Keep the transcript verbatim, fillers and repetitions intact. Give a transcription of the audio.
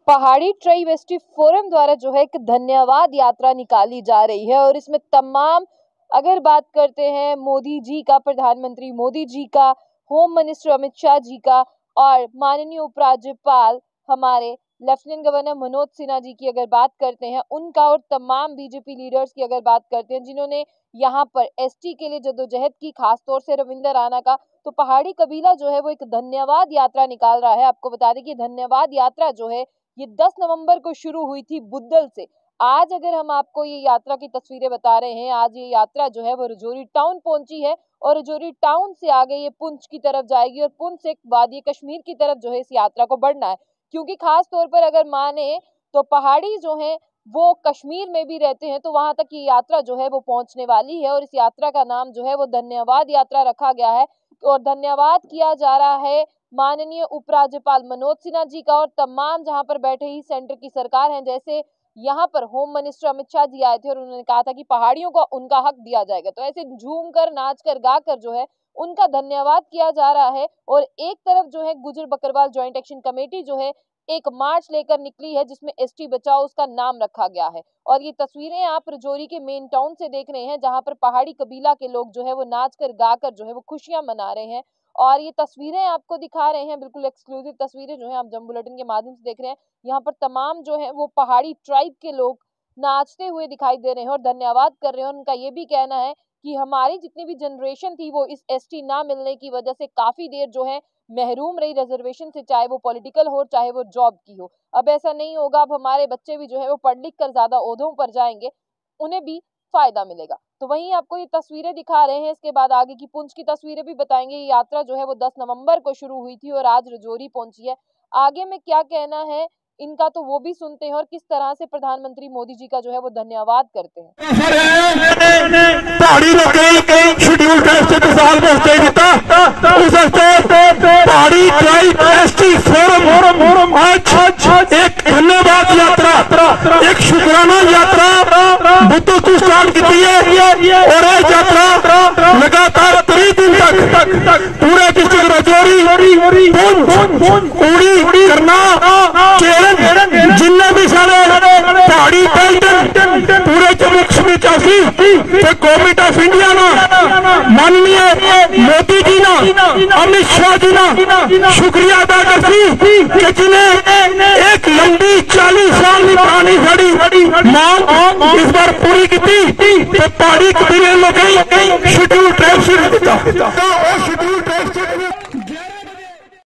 पहाड़ी tribe ST forum द्वारा जो है एक धन्यवाद यात्रा निकाली जा रही है और इसमें तमाम अगर बात करते हैं मोदी जी का, प्रधानमंत्री मोदी जी का, होम मिनिस्टर अमित शाह जी का और माननीय उपराज्यपाल हमारे लेफ्टिनेंट गवर्नर मनोज सिन्हा जी की अगर बात करते हैं उनका और तमाम बीजेपी लीडर्स की अगर बात करते हैं जिन्होंने यहाँ पर एसटी के लिए जद्दोजहद की, खासतौर से रविंद्र राणा का, तो पहाड़ी कबीला जो है वो एक धन्यवाद यात्रा निकाल रहा है। आपको बता दें कि धन्यवाद यात्रा जो है ये दस नवंबर को शुरू हुई थी बुद्धल से। आज अगर हम आपको ये यात्रा की तस्वीरें बता रहे हैं, आज ये यात्रा जो है वो रजौरी टाउन पहुंची है और रजौरी टाउन से आगे ये पुंछ की तरफ जाएगी और पुंछ से वादी कश्मीर की तरफ जो है इस यात्रा को बढ़ना है, क्योंकि खास तौर पर अगर माने तो पहाड़ी जो है वो कश्मीर में भी रहते हैं, तो वहां तक ये यात्रा जो है वो पहुंचने वाली है और इस यात्रा का नाम जो है वो धन्यवाद यात्रा रखा गया है और धन्यवाद किया जा रहा है माननीय उपराज्यपाल मनोज सिन्हा जी का और तमाम जहां पर बैठे ही सेंटर की सरकार हैं। जैसे यहाँ पर होम मिनिस्टर अमित शाह जी आए थे और उन्होंने कहा था कि पहाड़ियों को उनका हक दिया जाएगा, तो ऐसे झूम कर, नाच कर, गा कर जो है उनका धन्यवाद किया जा रहा है। और एक तरफ जो है गुजर बकरवाल ज्वाइंट एक्शन कमेटी जो है एक मार्च लेकर निकली है जिसमें एसटी बचाओ उसका नाम रखा गया है और ये तस्वीरें आप रजौरी के मेन टाउन से देख रहे हैं जहां पर पहाड़ी कबीला के लोग जो है वो नाच कर, गा कर जो है वो खुशियां मना रहे हैं और ये तस्वीरें आपको दिखा रहे हैं, बिल्कुल एक्सक्लूसिव तस्वीरें जो है आप जम बुलेटिन के माध्यम से देख रहे हैं। यहाँ पर तमाम जो है वो पहाड़ी ट्राइब के लोग नाचते हुए दिखाई दे रहे हैं और धन्यवाद कर रहे हैं। उनका ये भी कहना है कि हमारी जितनी भी जनरेशन थी वो इस एसटी ना मिलने की वजह से काफी देर जो है महरूम रही रिजर्वेशन से, चाहे वो पॉलिटिकल हो चाहे वो जॉब की हो। अब ऐसा नहीं होगा, अब हमारे बच्चे भी जो है वो पढ़ लिख कर ज्यादा ओहदों पर जाएंगे, उन्हें भी फायदा मिलेगा। तो वहीं आपको ये तस्वीरें दिखा रहे हैं, इसके बाद आगे की पुंछ की तस्वीरें भी बताएंगे। ये यात्रा जो है वो दस नवंबर को शुरू हुई थी और आज रजौरी पहुंची है। आगे में क्या कहना है इनका तो वो भी सुनते हैं और किस तरह से प्रधानमंत्री मोदी जी का जो है वो धन्यवाद करते हैं। पहाड़ी शेड्यूल पहाड़ी ट्राइब एसटी फोरम आज एक धन्यवाद यात्रा, एक शुक्राना यात्रा बुद्धों को स्टार्ट की है और ये यात्रा लगातार कई दिन तक पूरे डिस्ट्रिक्ट रजौरी, उड़ी, करना, केरन, जिन्ने भी सारे पहाड़ी बेल्ट पूरे जम्मू कश्मीर चासी गवर्नमेंट ऑफ इंडिया ना माननीय मोदी जी ना, अमित शाह जी ना शुक्रिया अदा करती कि जिन्हें एक लंबी चालीस साल की पुरानी साड़ी मांग इस बार पूरी की थी। पहाड़ी कबीले लोग शेड्यूल ट्राइब से शेड्यूल ट्राइब